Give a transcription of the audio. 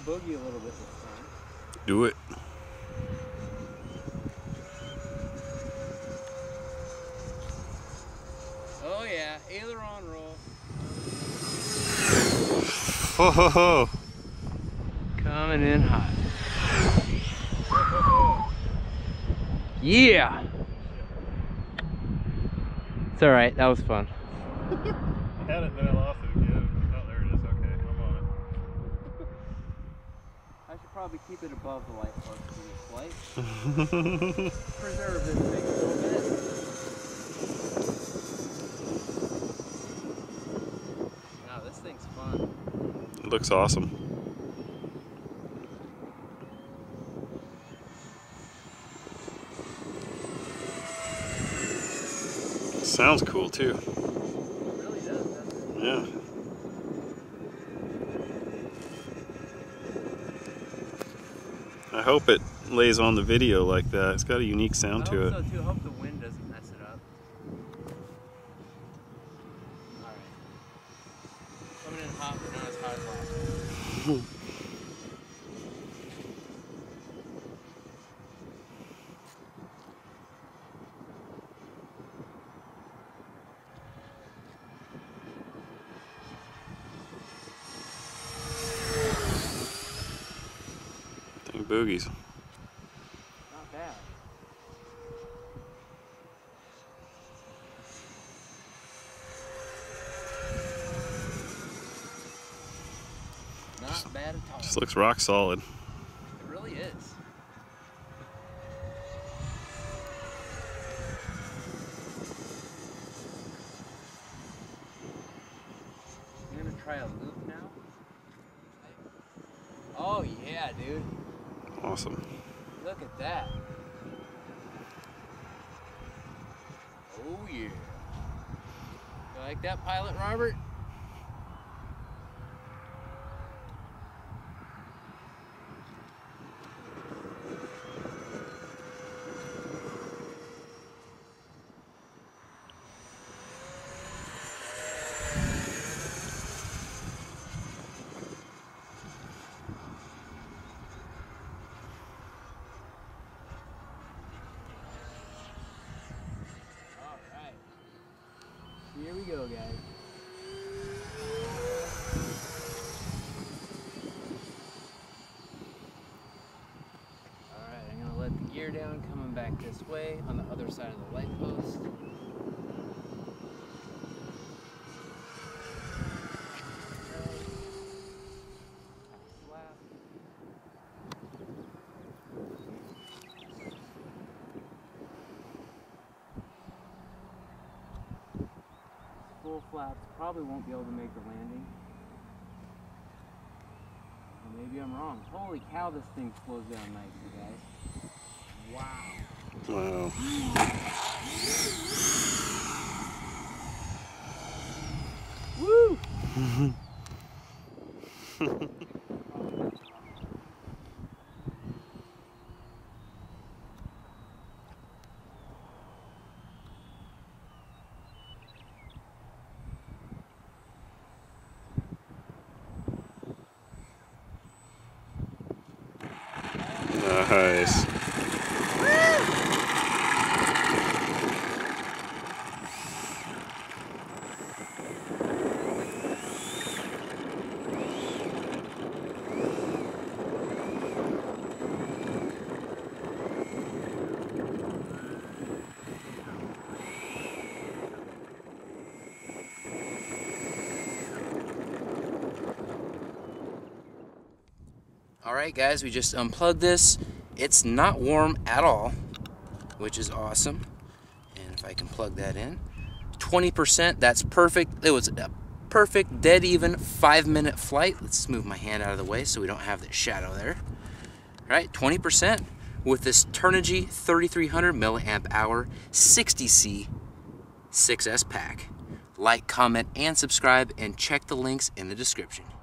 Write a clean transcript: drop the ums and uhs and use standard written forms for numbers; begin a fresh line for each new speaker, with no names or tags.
boogie a little bit this time.
Do it.
Oh yeah, aileron roll.
Ho ho ho!
Coming in hot. Yeah! It's alright, that was fun.
I had it, then I lost it again. Oh, there it is. Okay, I'm on it.
I should probably keep it above the light post for this flight. Preserve this thing a little bit. Wow, this thing's fun.
It looks awesome. Sounds cool too.
It really does, doesn't it?
Yeah. I hope it lays on the video like that. It's got a unique sound to it.
I hope so too. I hope the wind doesn't mess it up. Alright. Coming in hot, but not as hot as last one.
Boogies.
Not bad. Not bad at all.
Just looks rock solid.
It really is. I'm gonna try a loop now. Oh yeah, dude.
Awesome.
Look at that. Oh yeah. You like that, Pilot Robert? Here we go, guys. Alright, I'm going to let the gear down, coming back this way on the other side of the light post. Full flaps, probably won't be able to make the landing. Or maybe I'm wrong. Holy cow, this thing slows down nicely, guys. Wow.
Wow.
Woo!
Nice.
Alright guys, we just unplugged this. It's not warm at all, which is awesome. And if I can plug that in, 20%, that's perfect. It was a perfect, dead even 5-minute flight. Let's move my hand out of the way so we don't have that shadow there. Alright, 20% with this Turnigy 3300 milliamp hour 60C 6S pack. Like, comment, and subscribe, and check the links in the description.